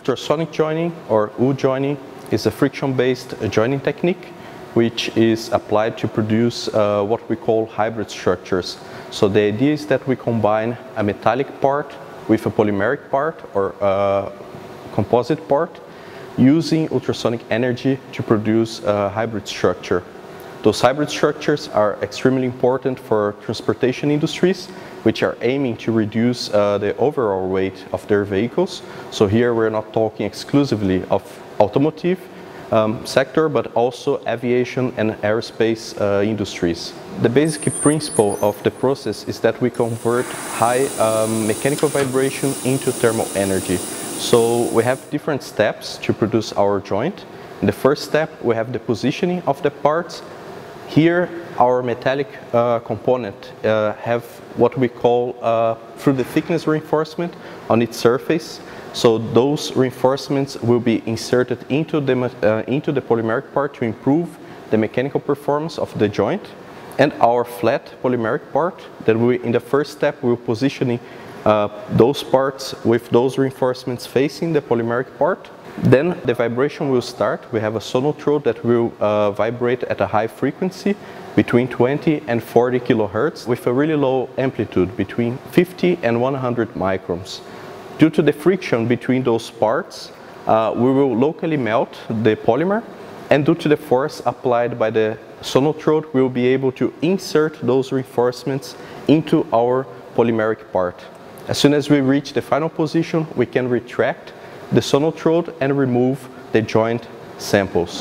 Ultrasonic joining, or U joining, is a friction-based joining technique which is applied to produce what we call hybrid structures. So the idea is that we combine a metallic part with a polymeric part or a composite part using ultrasonic energy to produce a hybrid structure. Those hybrid structures are extremely important for transportation industries, which are aiming to reduce the overall weight of their vehicles. So here we're not talking exclusively of automotive sector, but also aviation and aerospace industries. The basic principle of the process is that we convert high mechanical vibration into thermal energy. So we have different steps to produce our joint. In the first step, we have the positioning of the parts. Here, our metallic component have what we call through the thickness reinforcement on its surface. So those reinforcements will be inserted into the polymeric part to improve the mechanical performance of the joint. And our flat polymeric part, that we, in the first step, we're positioning those parts with those reinforcements facing the polymeric part. Then the vibration will start. We have a sonotrode that will vibrate at a high frequency between 20 and 40 kilohertz with a really low amplitude between 50 and 100 microns. Due to the friction between those parts, we will locally melt the polymer, and due to the force applied by the sonotrode, we will be able to insert those reinforcements into our polymeric part. As soon as we reach the final position, we can retract the sonotrode and remove the joint samples.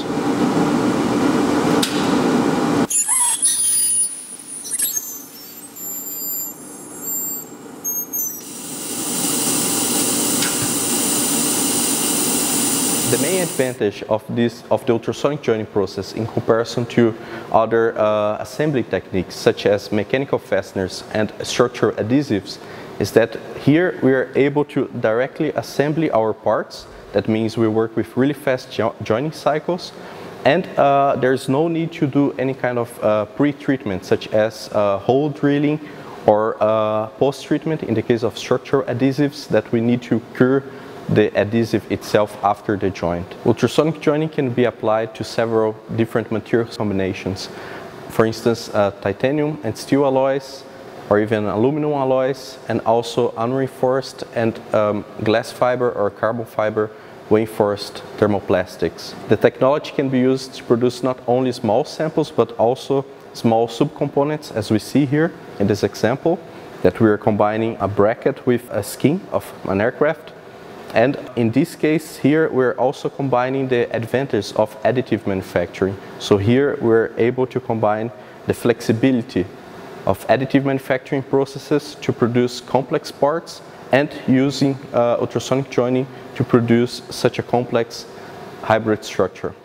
The main advantage of the ultrasonic joining process in comparison to other assembly techniques such as mechanical fasteners and structural adhesives is that here we are able to directly assemble our parts. That means we work with really fast joining cycles, and there's no need to do any kind of pre-treatment such as hole drilling or post-treatment in the case of structural adhesives that we need to cure the adhesive itself after the joint. Ultrasonic joining can be applied to several different material combinations. For instance, titanium and steel alloys, or even aluminum alloys, and also unreinforced and glass fiber or carbon fiber reinforced thermoplastics. The technology can be used to produce not only small samples but also small subcomponents, as we see here in this example, that we are combining a bracket with a skin of an aircraft. And in this case here, we're also combining the advantage of additive manufacturing. So here we're able to combine the flexibility of additive manufacturing processes to produce complex parts and using ultrasonic joining to produce such a complex hybrid structure.